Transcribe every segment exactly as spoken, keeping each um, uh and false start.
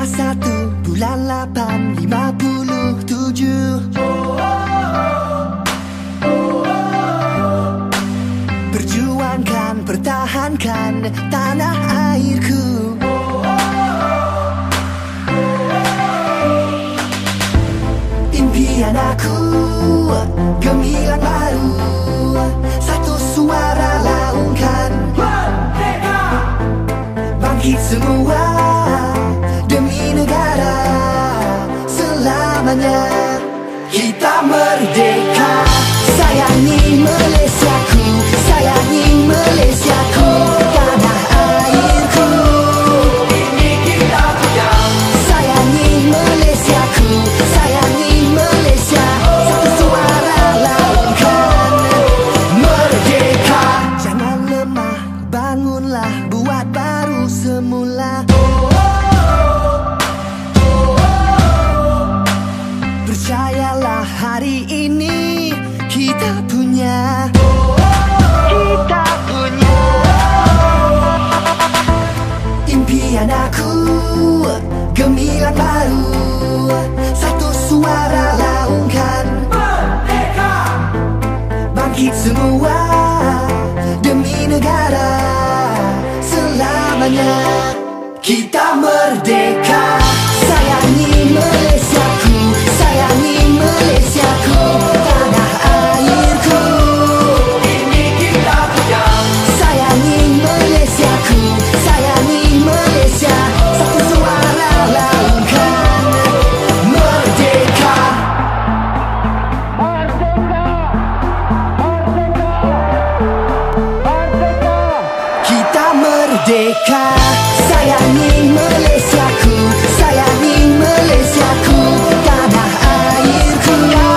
Tanggal satu bulan lapan lima puluh tujuh. Perjuangkan, pertahankan tanah airku. Impian aku gemilang baru, satu suara laungkan. Merdeka! Bangkit semua demi negara selamanya. Kita merdeka. Sayangi Malaysiaku, sayangi Malaysiaku, tanah airku. Ini kita punya. Sayangi Malaysiaku, sayangi Malaysia, satu suara laungkan. Merdeka. Jangan lemah, bangunlah, buat baru semula. Percayalah, hari ini kita punya. Kita punya. Impian aku gemilang baru, satu suara laungkan. Merdeka! Bangkit semua demi negara selamanya. Kita merdeka. Sayangi Malaysiaku, sayangi Malaysiaku, tanah airku. Ini kita punya. Sayangi Malaysiaku, sayangi Malaysia, satu suara laungkan. Merdeka. Merdeka. Merdeka. Merdeka. Kita merdeka. Sayangi Malaysiaku, sayangi Malaysiaku, tanah airku.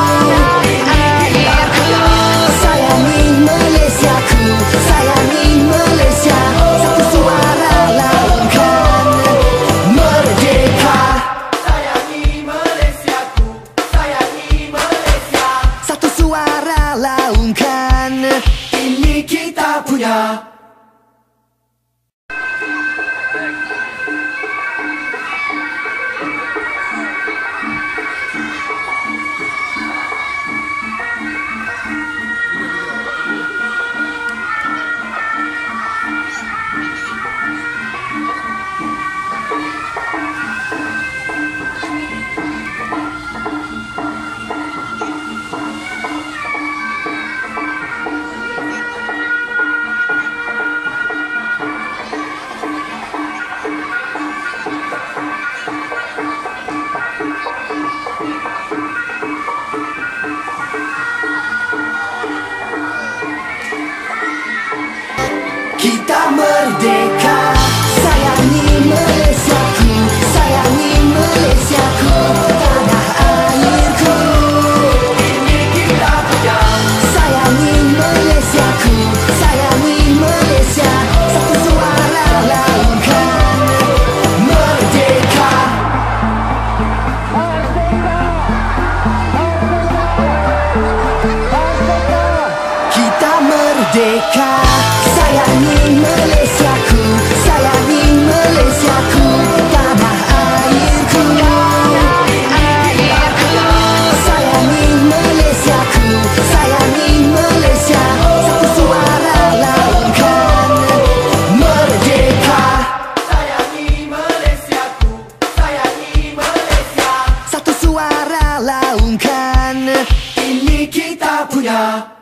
Airku. Sayangi Malaysiaku, sayangi Malaysia, satu suara laungkan. Merdeka. Sayangi Malaysiaku, sayangi Malaysia, satu suara laungkan. Ini kita punya. Kita merdeka. Sayangi Malaysiaku, sayangi Malaysiaku, tanah airku. Ini kita punya. Sayangi Malaysiaku, sayangi Malaysia, satu suara laungkan. Merdeka. Merdeka. Merdeka. Kita merdeka. Sayangi Malaysiaku, sayangi Malaysiaku, tanah airku. Airku. Sayangi Malaysiaku, sayangi Malaysia, satu suara laungkan. Merdeka. Sayangi Malaysiaku, sayangi Malaysia, satu suara laungkan. Ini kita punya.